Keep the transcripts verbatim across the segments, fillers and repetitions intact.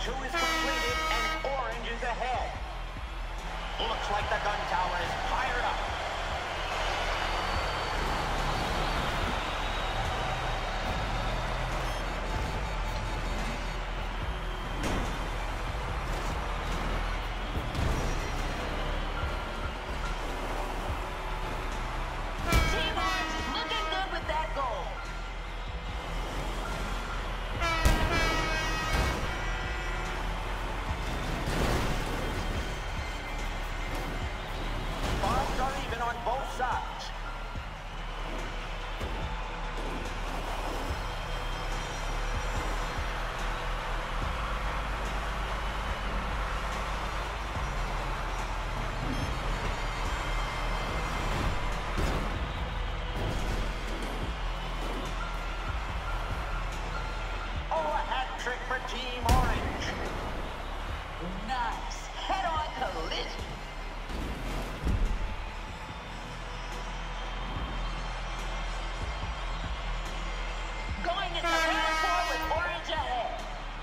two is completed and orange is ahead. Looks like the gun tower is fired up. Trick for Team Orange. Nice. Head-on collision. Going into round four with orange ahead.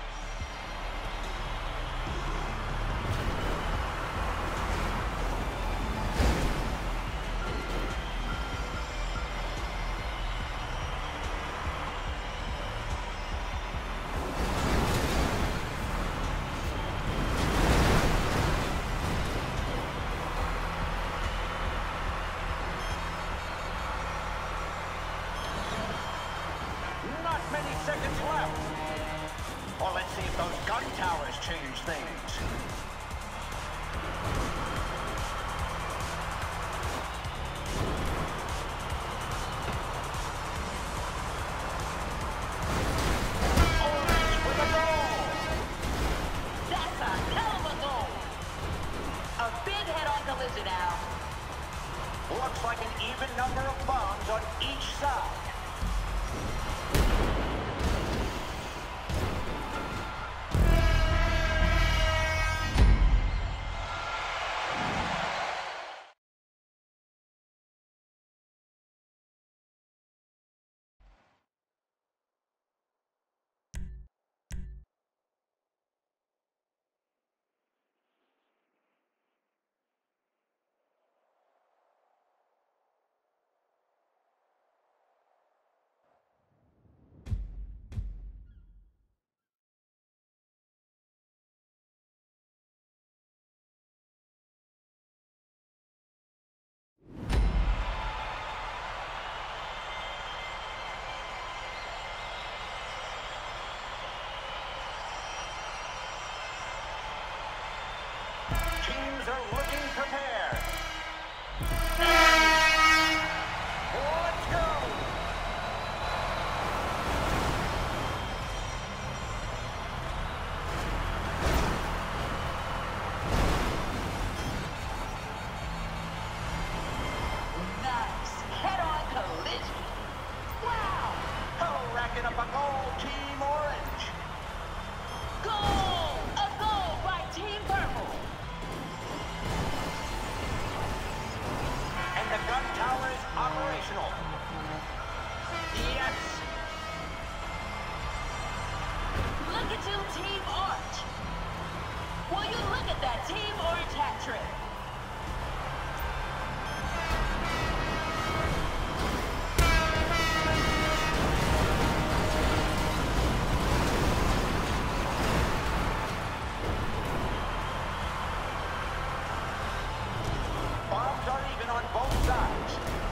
Many seconds left. Well, let's see if those gun towers change things. Orange with a goal. That's a hell of a goal. A big head-on collision now. Looks like an even number of bombs on each side. Teams are looking prepared. Let's go! Nice. Head-on collision. Wow. Oh, racking up a goal, Team Orange. Goal! A goal by Team Purple. And the gun tower is operational. Yes! Look at you, Team Orange. Will you look at that Team Orange hat trick? Bombs are even on both sides.